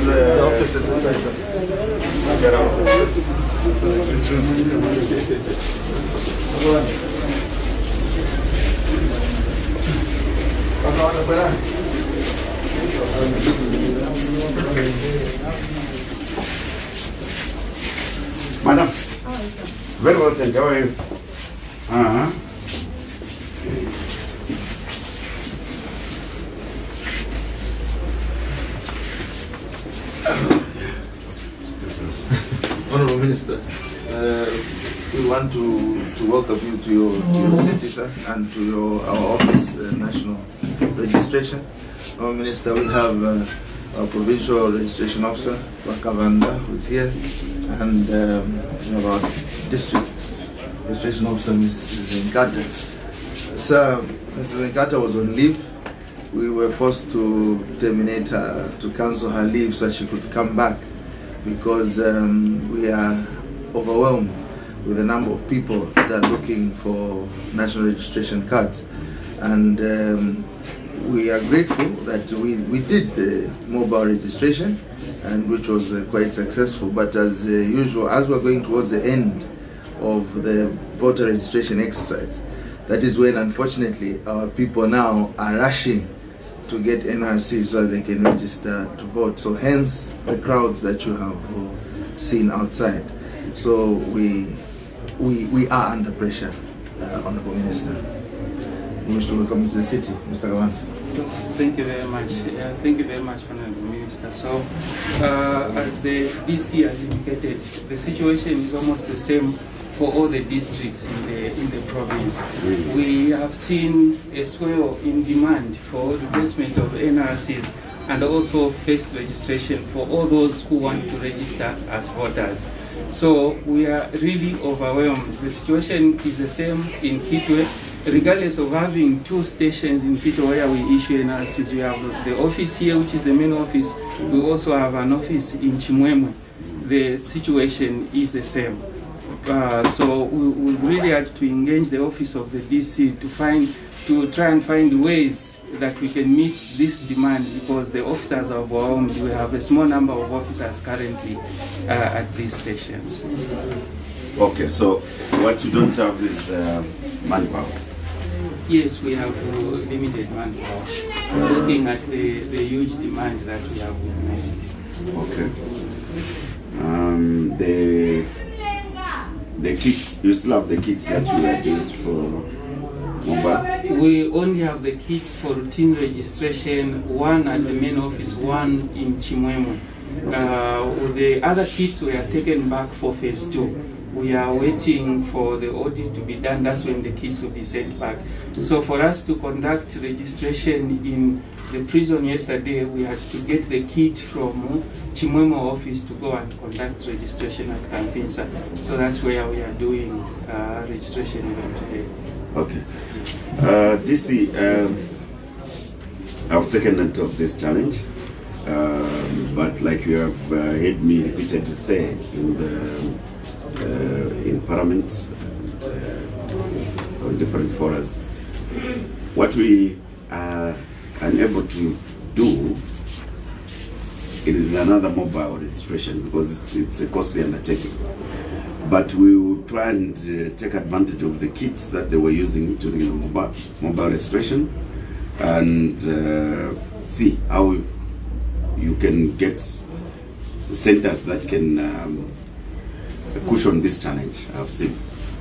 the office is this side, sir. Get out. Madam, very well, thank you. How are you? Honorable Minister, we want to welcome you to your city, sir, and to our office, National Registration. Honorable Minister, we have our Provincial Registration Officer, Wakavanda, who is here, and we have our District Registration Officer, Mrs. Nkata. Sir, Mrs. Nkata was on leave. We were forced to terminate her, to cancel her leave so she could come back, because we are overwhelmed with the number of people that are looking for national registration cards. And we are grateful that we did the mobile registration, and which was quite successful. But as usual, as we're going towards the end of the voter registration exercise, that is when, unfortunately, our people now are rushing to get NRC so they can register to vote. So hence the crowds that you have seen outside. So we are under pressure, Honorable Minister. We wish to welcome you to the city, Mr. Gawan. Thank you very much. Thank you very much, Honorable Minister. So, as the DC has indicated, the situation is almost the same for all the districts in the province. We have seen a swell in demand for replacement of NRCs and also first registration for all those who want to register as voters. So we are really overwhelmed. The situation is the same in Kitwe. Regardless of having 2 stations in Kitwe where we issue NRCs, we have the office here, which is the main office. We also have an office in Chimwemwe. The situation is the same. So we really had to engage the office of the DC to try and find ways that we can meet this demand, because the officers are overwhelmed. We have a small number of officers currently at these stations. Okay, so what you don't have is manpower. Yes, we have limited manpower. Looking at the huge demand that we have witnessed. Okay. The kits, you still have the kits that you had used for mobile? We only have the kits for routine registration, one at the main office, one in Chimwemwe. The other kits were taken back for phase 2. We are waiting for the audit to be done. That's when the kits will be sent back. So for us to conduct registration in the prison yesterday, we had to get the kit from Chimwemwe office to go and conduct registration at Kampinsa. So that's where we are doing registration even today. Okay. DC, I've taken note of this challenge, but like you have heard me repeatedly say in Parliament, on different forums, what we are unable to do is another mobile registration, because it's a costly undertaking. But we will try and take advantage of the kits that they were using during the mobile registration, and see how you can get centers that can cushion this challenge I've seen.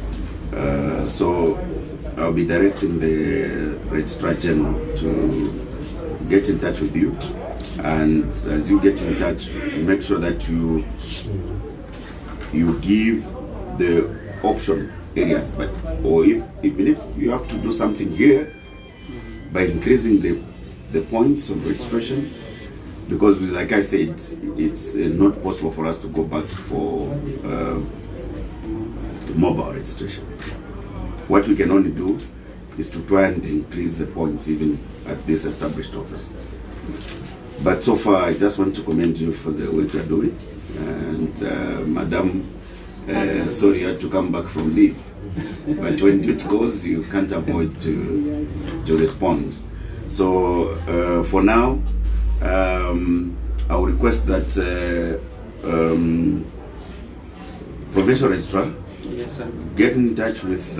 So I'll be directing the Registrar General to get in touch with you, and as you get in touch, make sure that you give the option areas, but even if you have to do something here by increasing the points of registration, because like I said, it's not possible for us to go back for mobile registration. What we can only do is to try and increase the points even at this established office. But so far, I just want to commend you for the work you're doing. And Madam, sorry you had to come back from leave. But when duty goes, you can't avoid to respond. So for now, I will request that Provincial Registrar Yes, sir. get in touch with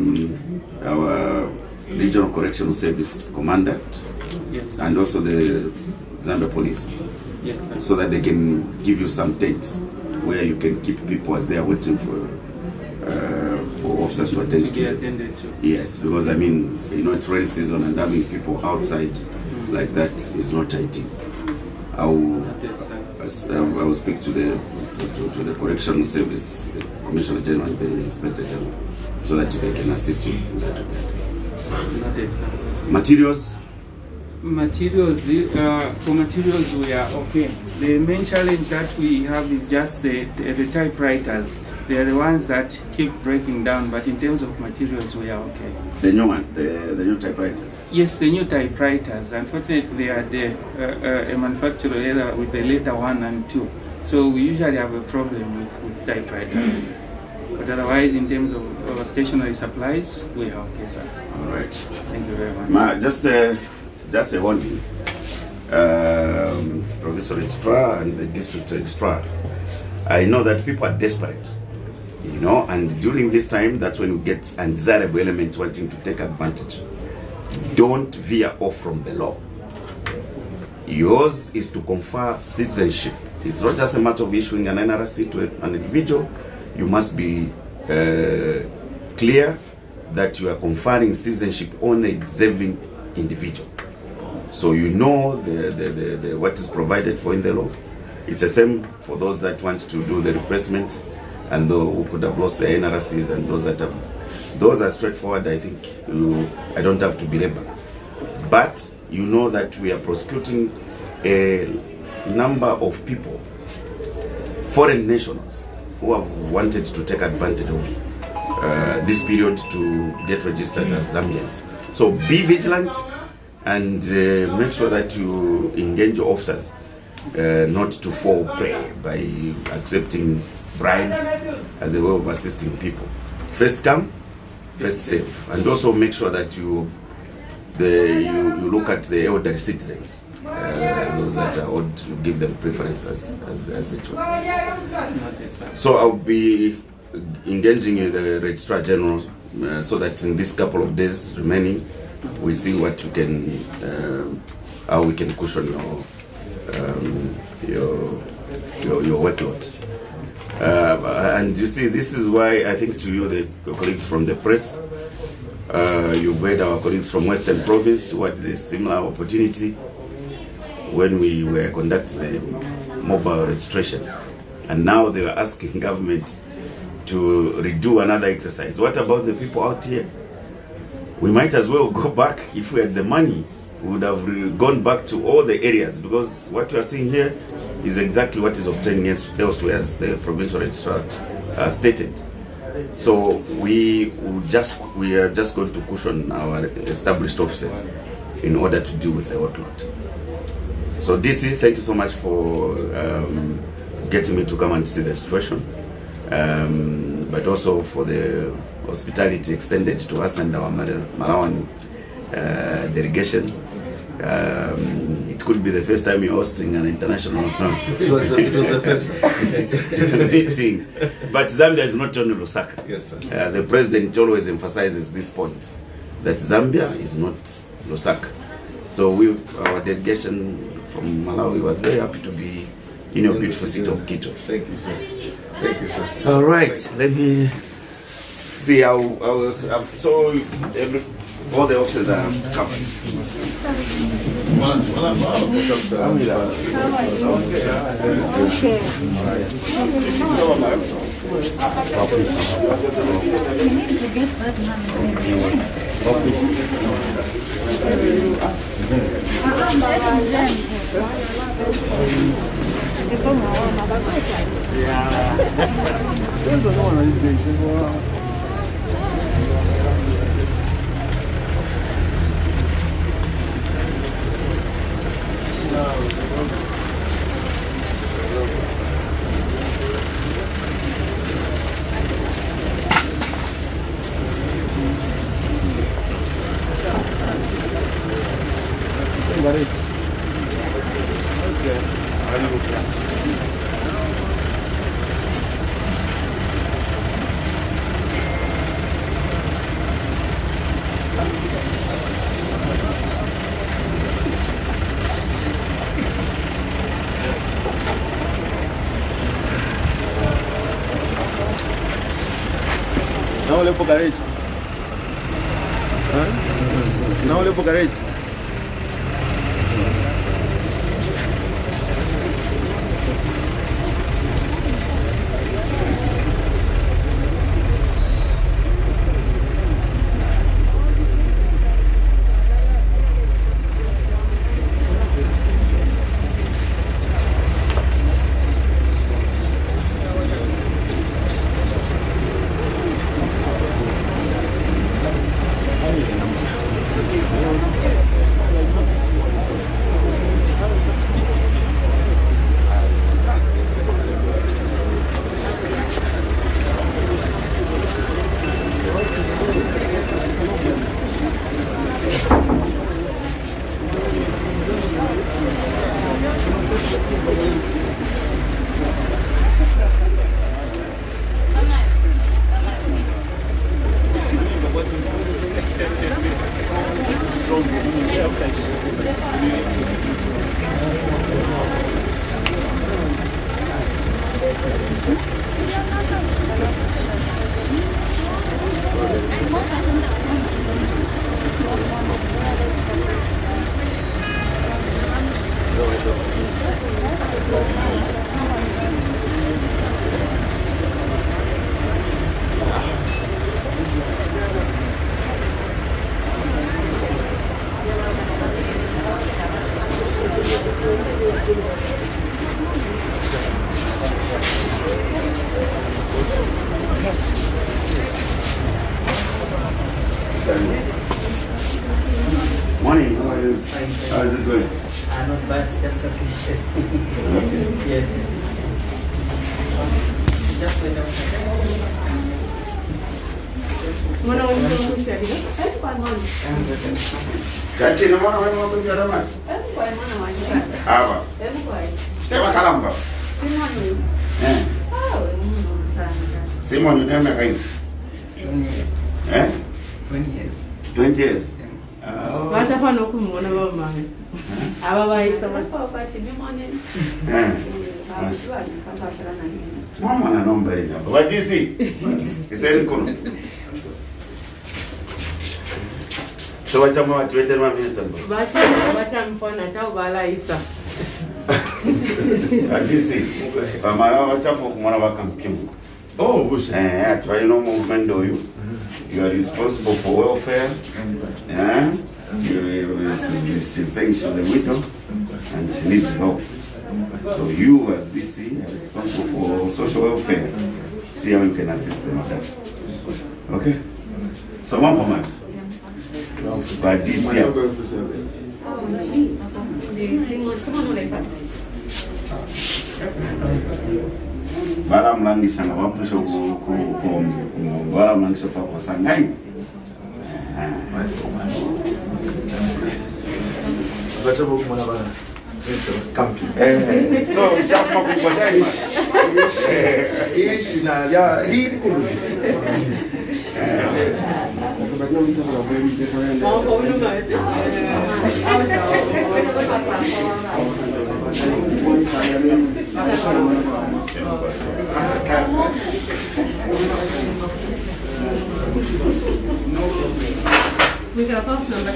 our Regional Correctional Service Commander Yes, sir. and also the Zambia Police, Yes, sir. so that they can give you some dates where you can keep people as they are waiting for officers to attend To be to. attended to. Yes, because I mean, you know, it's rainy season and having people outside like that is not ideal. I will, Yes, sir. I will speak to the Correctional Service Commissioner General and the Inspector General so that they can assist you in that regard. Noted, sir. Materials. Materials, for materials we are okay. The main challenge that we have is just the typewriters. They are the ones that keep breaking down, but in terms of materials we are okay. The new one, the new typewriters. Yes, the new typewriters. Unfortunately, they are a manufacturer with the later 1 and 2. So we usually have a problem with typewriters. But otherwise, in terms of stationery supplies, we are okay, sir. All right. Thank you very much. Just a warning. Provincial Registrar and the District Registrar. I know that people are desperate, you know, and during this time, that's when we get undesirable elements wanting to take advantage. Don't veer off from the law. Yours is to confer citizenship. It's not just a matter of issuing an NRC to an individual. You must be clear that you are conferring citizenship on the deserving individual. So you know what is provided for in the law. It's the same for those that want to do the replacement and those who could have lost their NRCs and those that have. Those are straightforward, I think. I don't have to belabor. But you know that we are prosecuting a number of people, foreign nationals, who have wanted to take advantage of this period to get registered as Zambians. So be vigilant and make sure that you engage your officers not to fall prey by accepting bribes as a way of assisting people. First come, first serve. And also make sure that you look at the elderly citizens. Those that are old, you give them preference as it were. So I'll be engaging the Registrar General so that in this couple of days remaining, we see what we can, how we can cushion your workload. And you see, this is why I think to you, the colleagues from the press, you've heard our colleagues from Western Province who had the similar opportunity when we were conducting the mobile registration. And now they are asking government to redo another exercise. What about the people out here? We might as well go back. If we had the money, we would have gone back to all the areas, because what we are seeing here is exactly what is obtaining elsewhere, as the provincial registrar stated. So we are just going to cushion our established officers in order to deal with the workload. So DC, thank you so much for getting me to come and see the situation, but also for the hospitality extended to us and our Malawan delegation. It could be the first time you're hosting an international It was the first meeting. But Zambia is not only Lusaka. Yes, sir. The president always emphasizes this point, that Zambia is not Lusaka. So our delegation from Malawi was very happy to be in your beautiful city of Quito. Thank you, sir. Thank you, sir. All right, let me see how so all the officers are covered. Não olhou pro garage? Não olhou pro garage? Morning, how are you? How is it going? Not bad, just okay. Okay. Yes. Just wait Chachi, no mwana wewe mwana mjara mwana? Hapa. Tema kalamba. Simon, you never make 20 years. 20 years. Watafana kumwona mama. Aba bayisa Mama na nomba ina. Baba DC. Iseni kono. So wachama watu wetu wa minister. bacha mpona cha ubala isa. DC. Mama wachafu kumwona wakampimu. Oh, bush. Actually no movement do you. You are responsible for welfare. Yeah. She's saying she's a widow and she needs help. So you as DC are responsible for social welfare. See how you can assist them with that. Okay? So one for man. But this year. Bara mlangisha na wapusha bara mlangisha pa kwa sangai. So chapa kwa shaish. Ishi na ya liku. We got a phone number.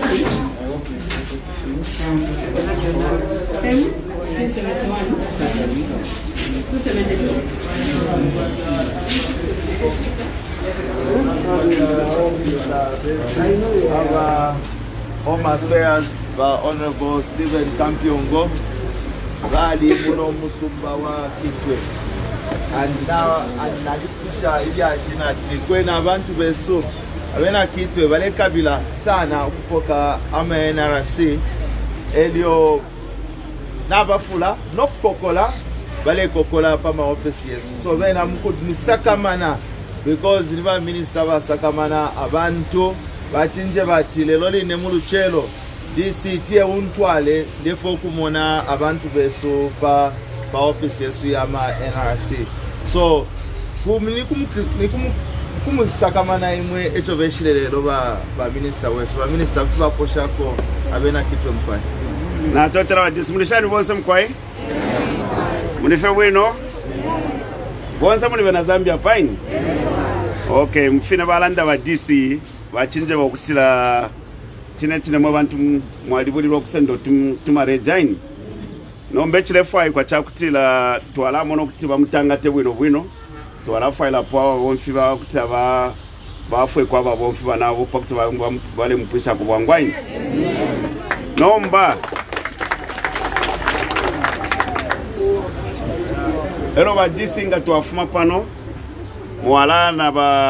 Our Home Affairs by Honorable Stephen Kampiongo, Gali Muno Musumba wa Kitwe. And now, analikusha iya shinati kwena abantu beso abena Kitwe bale kabila sana kupoka ama NRC elio nabafula nokukokola bale kokola pa ma office yesu so bena musakamana because niba minister basakamana abantu bachinje bati lelo line mu luchelo DC tie untwale defo kumona abantu beso pa office yesu ya ma NRC. So kumusakamana imwe echo veshilelero ba minister wesu ba minister kuba poshako abena kitwe mkwai na totera wa dismulishani bonse mkwai munife wino bonse munive na Zambia fine. Okay, mfina balanda ba DC bachinje bakutira chine mwe bantu mwalibulirwa kusendo tumarejaini nombe chilefai kwa chakutila twala mono kutiba mutangate bwino twala faila po wonfiba kutaba bafwe kwa babo wonfiba nabo pakutaba bale mpwisha kubwangwaini nomba ero ba disinga twafuma pano mwala na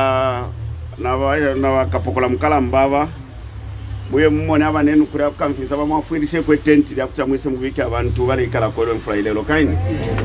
ba kapokola mukala mbaba buye mumone abanenu kuri akamfisa bamwafuirishe kwe tent ya kuchamwise mubiki abantu bari kala ko Friday lokaini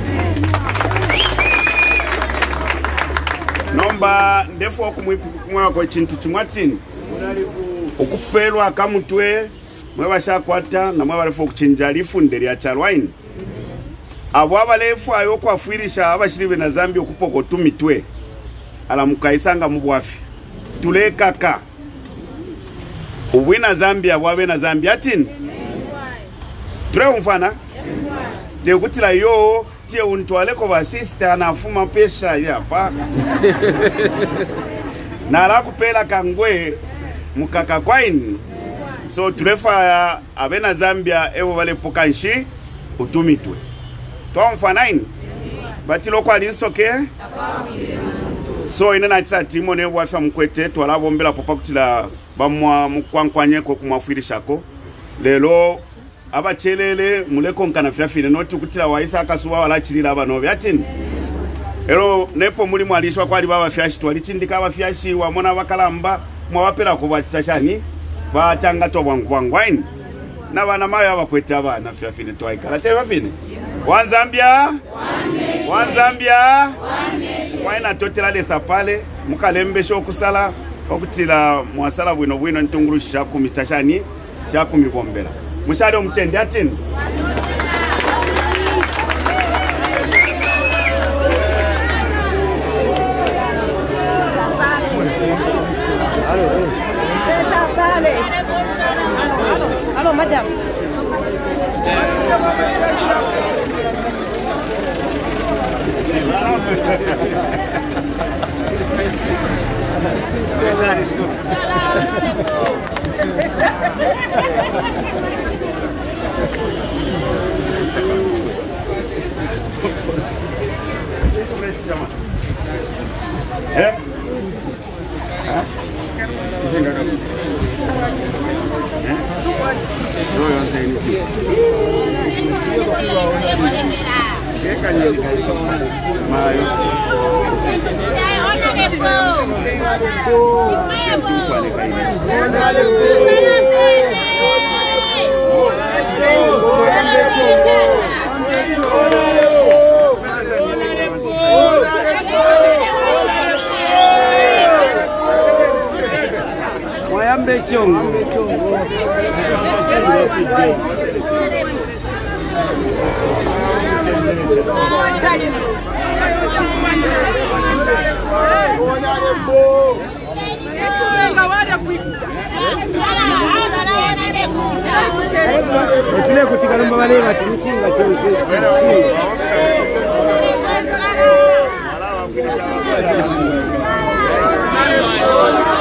nomba ndefo okumwa ko chintu chimwatini okupelwa akamutwe mwe bashakwata na mwe barefo kuchinja lifunde lya charwaini abo abalefu ayo kwafuirisha abashiribe na Zambia okupoko tumitwe ala mukaisanga mubwafi tulekaka ubwina Zambia wabe na Zambia tin ture umfana te kutila yo tie untwale ko basista anafuma pesa yapa na la kupela kangwe mukaka kwaini so turefa abe na Zambia ewo wale pokanshi utumitwe to umfanaini batilo kwa linsoke so ina na tsati mone wafa mkwete twala bombela popa kutila bamwa mukwankwanye ko kumafirishako lelo abachelele muleko nkana fyafine noti kutila waisa akasuwa wala chilila abano byatini ero nepo muri mwalishwa kwali baba fyashi twali chindika aba fyashi wamona bakalamba mwawapela ko batashani batanga to bwangwangwaini na bana mayo abakwete abana fyafine twaikala te bafine Wanzambia mwaina totela lesa pale mukalembe shokusala okutila mwasala bwino ntunguru shaku tashani shaku mikombela mushale omutende atini Allo madame. Mwayambe chongo. Otile kutika nomba bale bati musinga chonse.